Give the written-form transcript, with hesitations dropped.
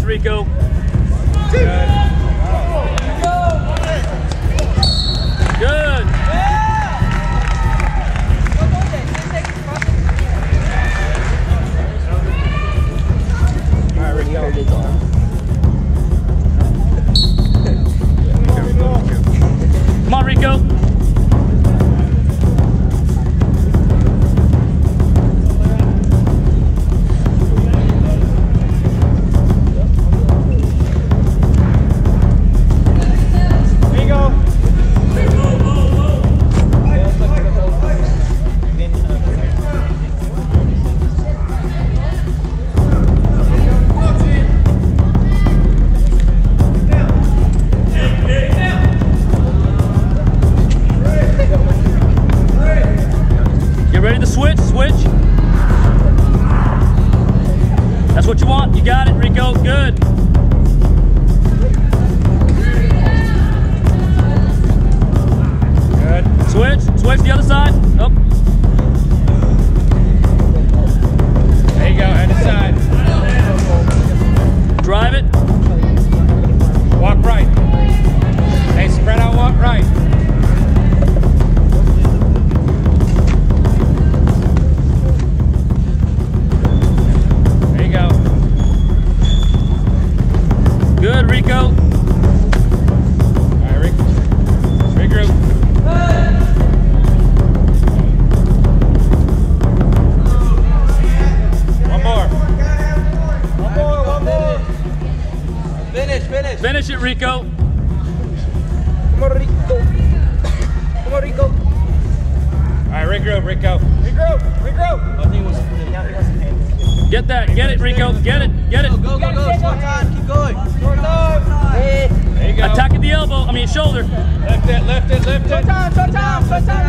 Rico. Good. Good. All right, Rico. Come on, Rico. Ready to switch? Switch. That's what you want. You got it, Rico. Good. Good. Switch. Switch the other side. Up. There you go. Other side. Drive it. Walk right. Hey, spread out. Walk right. Good, Rico. All right, Rico. Regroup. One more. One more. Finish. Finish it, Rico. Come on, Rico. Come on, Rico. All right, regroup, Rico. Regroup. Get that. Get it, Rico. Get it. Go. Short time. Keep going. Short time. There you go. Attack at the elbow. I mean shoulder. Lift it. Short time.